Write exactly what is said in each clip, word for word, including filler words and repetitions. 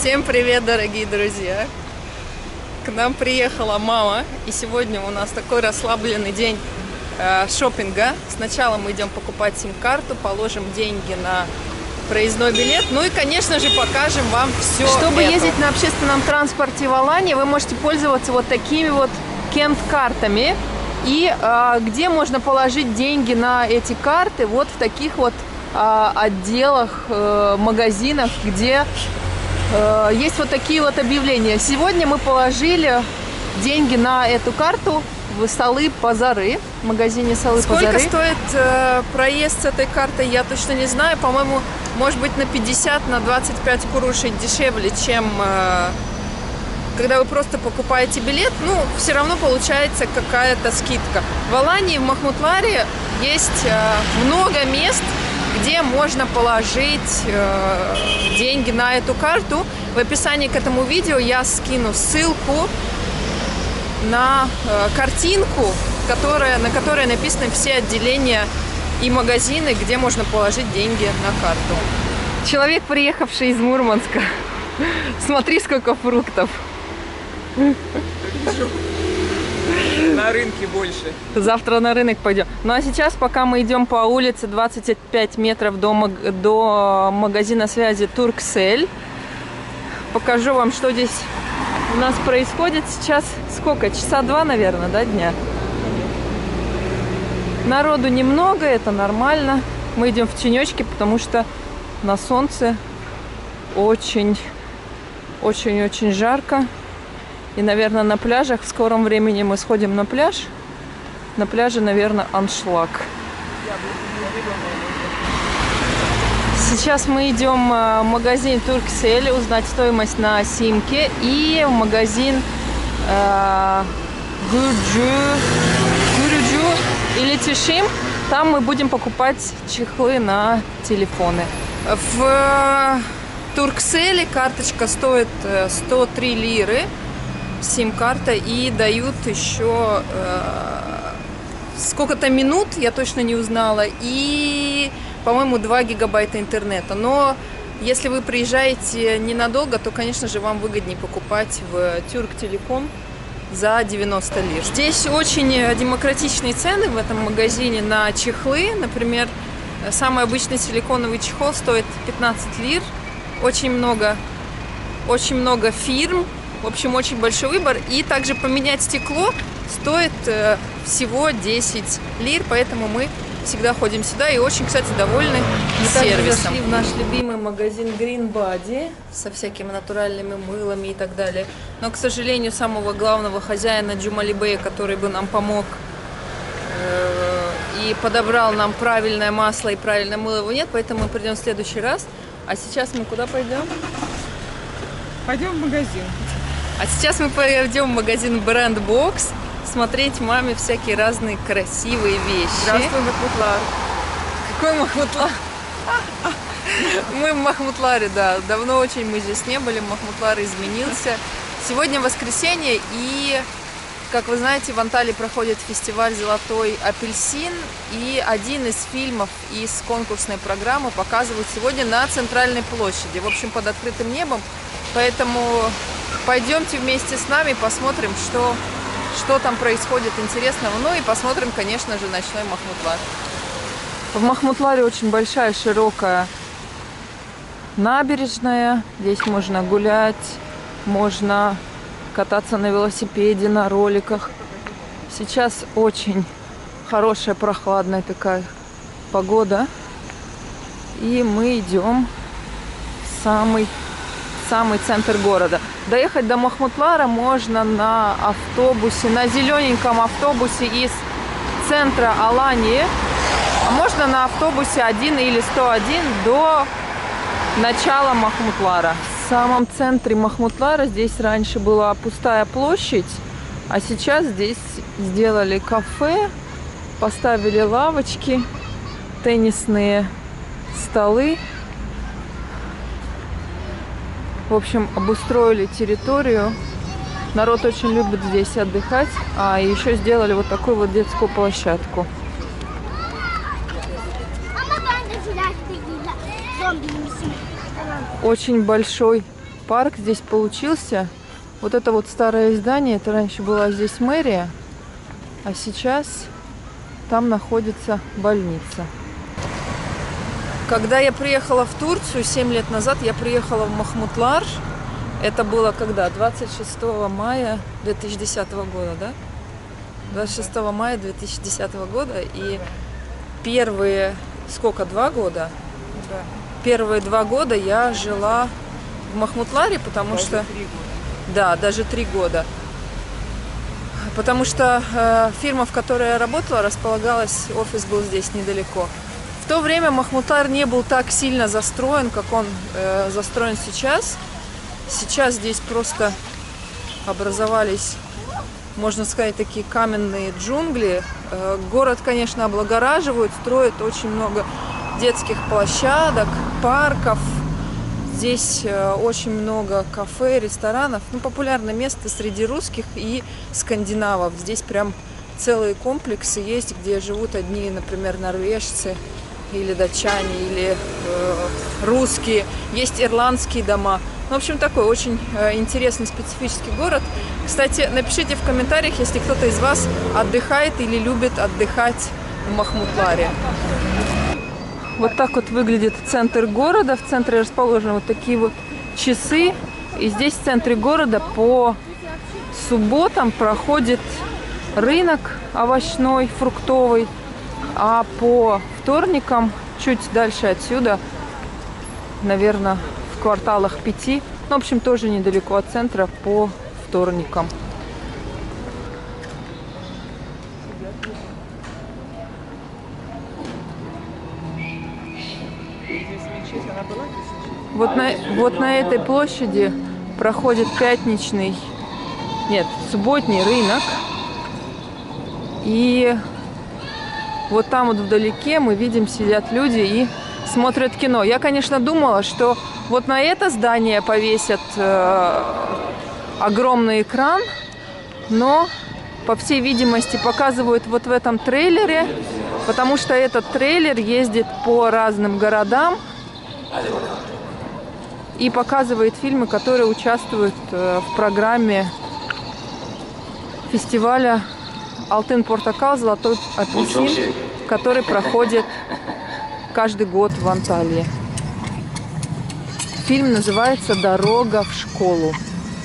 Всем привет, дорогие друзья! К нам приехала мама, и сегодня у нас такой расслабленный день э, шопинга. Сначала мы идем покупать сим-карту, положим деньги на проездной билет, ну и, конечно же, покажем вам все. Чтобы это. ездить на общественном транспорте в Алании, вы можете пользоваться вот такими вот кент-картами. И э, где можно положить деньги на эти карты? Вот в таких вот э, отделах, э, магазинах, где э, есть вот такие вот объявления. Сегодня мы положили деньги на эту карту в Салы Пазары, в магазине Салы Пазары. Сколько стоит э, проезд с этой картой, я точно не знаю. По-моему, может быть на пятьдесят, на двадцать пять курушей дешевле, чем... Э, когда вы просто покупаете билет, ну, все равно получается какая-то скидка. В Алании, в Махмутларе есть э, много мест, где можно положить э, деньги на эту карту. В описании к этому видео я скину ссылку на э, картинку, которая, на которой написаны все отделения и магазины, где можно положить деньги на карту. Человек, приехавший из Мурманска. Смотри, сколько фруктов. На рынке больше. Завтра на рынок пойдем. Ну а сейчас, пока мы идем по улице двадцать пять метров до, маг... до магазина связи Турксель, покажу вам, что здесь у нас происходит. Сейчас сколько? Часа два, наверное, да, дня? Народу немного, это нормально. Мы идем в тенечке, потому что на солнце очень, очень-очень жарко. И, наверное, на пляжах в скором времени мы сходим на пляж. На пляже, наверное, аншлаг. Сейчас мы идем в магазин Турксель узнать стоимость на симке. И в магазин э, Гурджу, Гурджу или Тишим. Там мы будем покупать чехлы на телефоны. В Туркселе карточка стоит сто три лиры. Сим-карта, и дают еще э, сколько-то минут, я точно не узнала, и, по-моему, два гигабайта интернета. Но если вы приезжаете ненадолго, то, конечно же, вам выгоднее покупать в Тюрктелеком за девяносто лир. Здесь очень демократичные цены в этом магазине на чехлы. Например, самый обычный силиконовый чехол стоит пятнадцать лир. Очень много, очень много фирм. В общем, очень большой выбор. И также поменять стекло стоит э, всего десять лир, поэтому мы всегда ходим сюда и очень, кстати, довольны мы сервисом. Мы зашли в наш любимый магазин Green Body со всякими натуральными мылами и так далее. Но, к сожалению, самого главного хозяина Джумалибея, который бы нам помог э, и подобрал нам правильное масло и правильное мыло, его нет, поэтому мы придем в следующий раз. А сейчас мы куда пойдем? Пойдем в магазин. А сейчас мы пойдем в магазин Brand Box смотреть маме всякие разные красивые вещи. Здравствуй, Махмутлар. Какой Махмутлар? Мы в Махмутларе, да. Давно очень мы здесь не были. Махмутлар изменился. Сегодня воскресенье, и, как вы знаете, в Анталии проходит фестиваль «Золотой апельсин». И один из фильмов из конкурсной программы показывают сегодня на Центральной площади. В общем, под открытым небом. Поэтому... пойдемте вместе с нами, посмотрим, что, что там происходит интересного. Ну и посмотрим, конечно же, ночной Махмутлар. В Махмутларе очень большая, широкая набережная. Здесь можно гулять, можно кататься на велосипеде, на роликах. Сейчас очень хорошая, прохладная такая погода. И мы идем в самый... самый центр города. Доехать до Махмутлара можно на автобусе, на зелененьком автобусе из центра Алании, а можно на автобусе один или сто один до начала Махмутлара. В самом центре Махмутлара здесь раньше была пустая площадь, а сейчас здесь сделали кафе, поставили лавочки, теннисные столы. В общем, обустроили территорию. Народ очень любит здесь отдыхать. А еще сделали вот такую вот детскую площадку. Очень большой парк здесь получился. Вот это вот старое здание, это раньше была здесь мэрия, а сейчас там находится больница. Когда я приехала в Турцию семь лет назад, я приехала в Махмутлар. Это было когда? двадцать шестого мая две тысячи десятого года, да? двадцать шестого мая две тысячи десятого года. И первые, сколько, два года? Да. Первые два года я жила в Махмутларе, потому Даже что... три года. Да, даже три года. Потому что э, фирма, в которой я работала, располагалась, офис был здесь недалеко. В то время Махмутлар не был так сильно застроен, как он э, застроен сейчас. Сейчас здесь просто образовались, можно сказать, такие каменные джунгли. Э, город, конечно, облагораживают, строят очень много детских площадок, парков. Здесь э, очень много кафе, ресторанов. Ну, популярное место среди русских и скандинавов. Здесь прям целые комплексы есть, где живут одни, например, норвежцы, или датчане, или э, русские. Есть ирландские дома. Ну, в общем, такой очень э, интересный, специфический город. Кстати, напишите в комментариях, если кто-то из вас отдыхает или любит отдыхать в Махмутларе. Вот так вот выглядит центр города. В центре расположены вот такие вот часы. И здесь в центре города по субботам проходит рынок овощной, фруктовый. А по вторникам, чуть дальше отсюда, наверное, в кварталах пяти, ну, в общем, тоже недалеко от центра, по вторникам. Вот на, вот на этой площади проходит пятничный, нет, субботний рынок. И вот там вот вдалеке мы видим, сидят люди и смотрят кино. Я, конечно, думала, что вот на это здание повесят э, огромный экран, но, по всей видимости, показывают вот в этом трейлере, потому что этот трейлер ездит по разным городам и показывает фильмы, которые участвуют э, в программе фестиваля Алтын Портакал, Золотой апельсин, который проходит каждый год в Анталии. Фильм называется «Дорога в школу».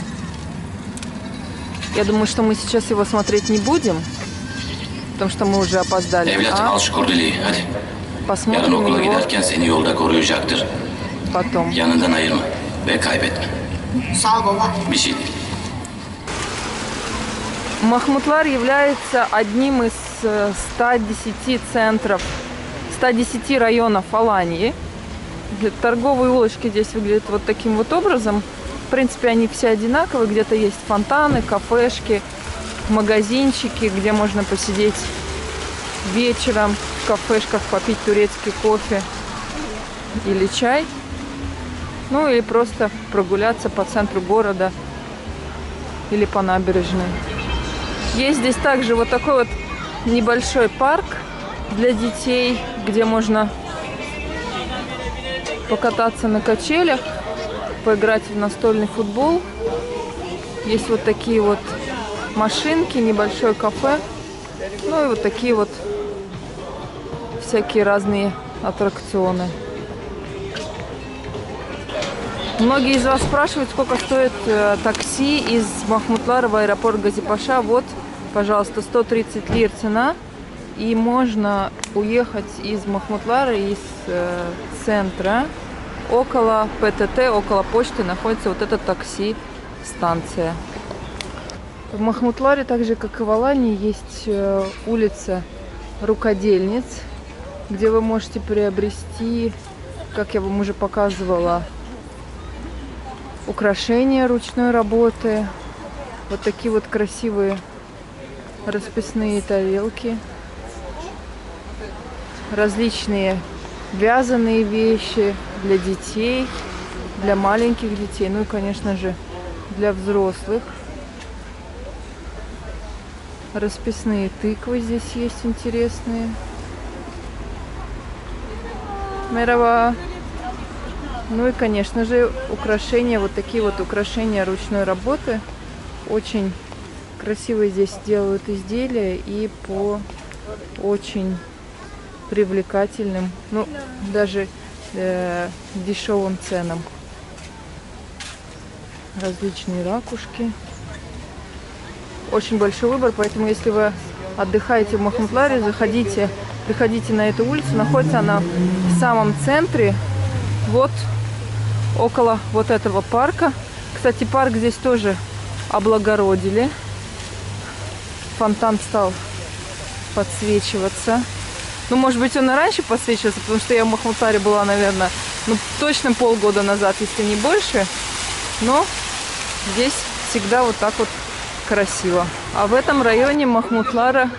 Я думаю, что мы сейчас его смотреть не будем, потому что мы уже опоздали. А посмотрим его потом. Махмутлар является одним из ста десяти центров, ста десяти районов Алании. Торговые улочки здесь выглядят вот таким вот образом. В принципе, они все одинаковые. Где-то есть фонтаны, кафешки, магазинчики, где можно посидеть вечером в кафешках, попить турецкий кофе или чай. Ну, или просто прогуляться по центру города или по набережной. Есть здесь также вот такой вот небольшой парк для детей, где можно покататься на качелях, поиграть в настольный футбол. Есть вот такие вот машинки, небольшое кафе. Ну и вот такие вот всякие разные аттракционы. Многие из вас спрашивают, сколько стоит э, такси из Махмутлара в аэропорт Гази-Паша. Вот, пожалуйста, сто тридцать лир цена. И можно уехать из Махмутлара, из э, центра. Около ПТТ, около почты находится вот эта такси-станция. В Махмутларе, так же как и в Алании, есть э, улица рукодельниц, где вы можете приобрести, как я вам уже показывала, украшения ручной работы. Вот такие вот красивые расписные тарелки. Различные вязаные вещи для детей, для маленьких детей, ну и, конечно же, для взрослых. Расписные тыквы здесь есть интересные. Merhaba. Ну и, конечно же, украшения, вот такие вот украшения ручной работы. Очень красивые здесь делают изделия и по очень привлекательным, ну, даже э, дешевым ценам. Различные ракушки. Очень большой выбор, поэтому если вы отдыхаете в Махмутларе, заходите, приходите на эту улицу. Находится она в самом центре, вот около вот этого парка. Кстати, парк здесь тоже облагородили. Фонтан стал подсвечиваться. Ну, может быть, он и раньше подсвечивался, потому что я в Махмутларе была, наверное, ну, точно полгода назад, если не больше. Но здесь всегда вот так вот красиво. А в этом районе Махмутлара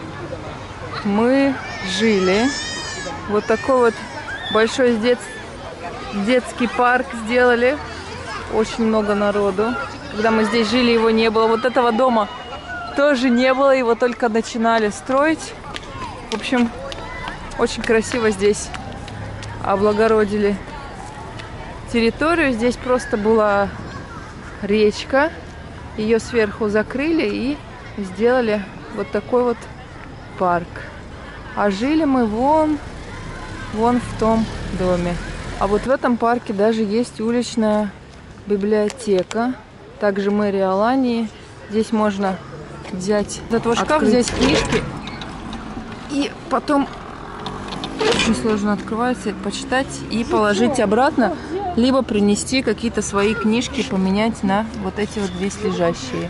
мы жили. Вот такой вот большой дет... детский парк сделали. Очень много народу. Когда мы здесь жили, его не было. Вот этого дома тоже не было. Его только начинали строить. В общем, очень красиво здесь облагородили территорию. Здесь просто была речка. Ее сверху закрыли и сделали вот такой вот парк. А жили мы вон, вон в том доме. А вот в этом парке даже есть уличная библиотека. Также мэрия Алании. Здесь можно взять этот вот шкаф, взять книжки. И потом очень сложно открывается, почитать и положить обратно. Либо принести какие-то свои книжки, поменять на вот эти вот здесь лежащие.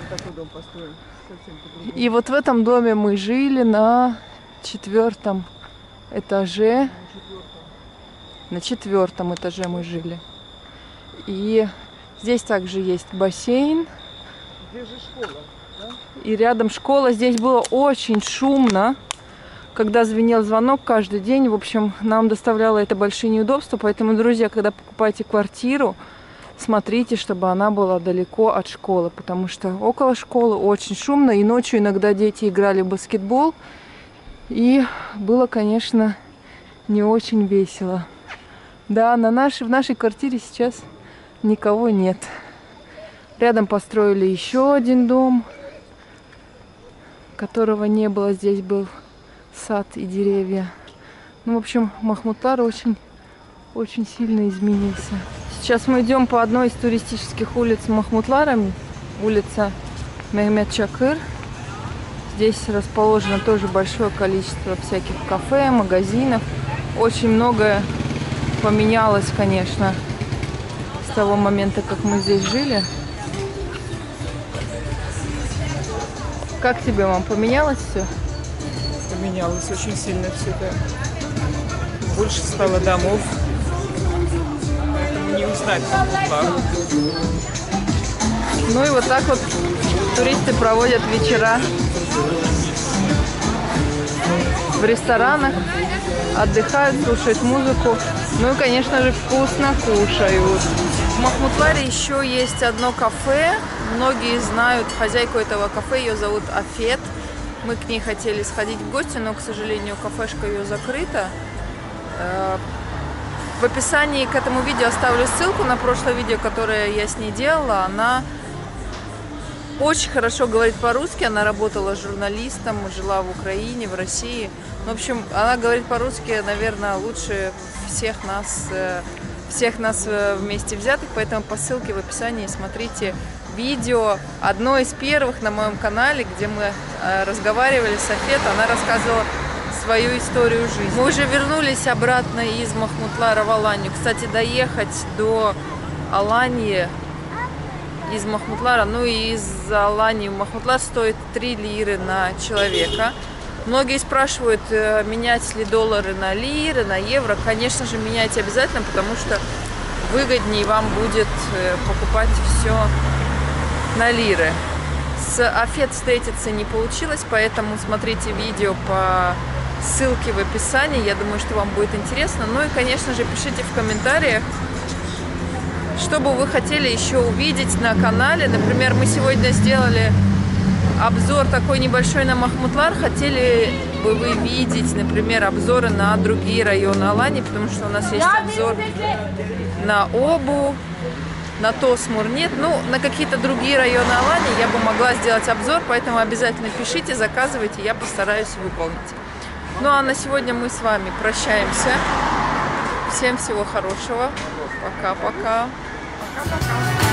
И вот в этом доме мы жили на четвертом этаже. На четвертом этаже мы жили. И здесь также есть бассейн. И рядом школа. Здесь было очень шумно, когда звенел звонок каждый день. В общем, нам доставляло это большие неудобства. Поэтому, друзья, когда покупаете квартиру, смотрите, чтобы она была далеко от школы. Потому что около школы очень шумно. И ночью иногда дети играли в баскетбол. И было, конечно, не очень весело. Да, на нашей, в нашей квартире сейчас никого нет. Рядом построили еще один дом, которого не было. Здесь был сад и деревья. Ну, в общем, Махмутлар очень, очень сильно изменился. Сейчас мы идем по одной из туристических улиц Махмутлара, улица Мехмед Чакыр. Здесь расположено тоже большое количество всяких кафе, магазинов. Очень многое поменялось, конечно, с того момента, как мы здесь жили. Как тебе, мам, поменялось все? Поменялось очень сильно все, да. Больше стало домов. Поэтому не узнать Махмутлар. Ну и вот так вот туристы проводят вечера в ресторанах, отдыхают, слушают музыку. Ну и, конечно же, вкусно кушают. В Махмутларе еще есть одно кафе. Многие знают хозяйку этого кафе, ее зовут Афет. Мы к ней хотели сходить в гости, но, к сожалению, кафешка ее закрыта. В описании к этому видео оставлю ссылку на прошлое видео, которое я с ней делала. Она очень хорошо говорит по-русски, она работала журналистом, жила в Украине, в России. В общем, она говорит по-русски, наверное, лучше всех нас, всех нас вместе взятых, поэтому по ссылке в описании смотрите видео, одно из первых на моем канале, где мы разговаривали с Афет, она рассказывала свою историю жизни. Мы уже вернулись обратно из Махмутлара в Аланию. Кстати, доехать до Алании из Махмутлара, ну и из Алании в Махмутлар стоит три лиры на человека. Многие спрашивают, менять ли доллары на лиры, на евро. Конечно же, меняйте обязательно, потому что выгоднее вам будет покупать все на лиры. С Афет встретиться не получилось, поэтому смотрите видео по ссылке в описании. Я думаю, что вам будет интересно. Ну и, конечно же, пишите в комментариях, что бы вы хотели еще увидеть на канале. Например, мы сегодня сделали обзор такой небольшой на Махмутлар. Хотели бы вы видеть, например, обзоры на другие районы Алании, потому что у нас есть обзор на Обу, на Тосмур нет. Ну, на какие-то другие районы Алании я бы могла сделать обзор, поэтому обязательно пишите, заказывайте, я постараюсь выполнить. Ну, а на сегодня мы с вами прощаемся. Всем всего хорошего. Пока-пока. Пока-пока.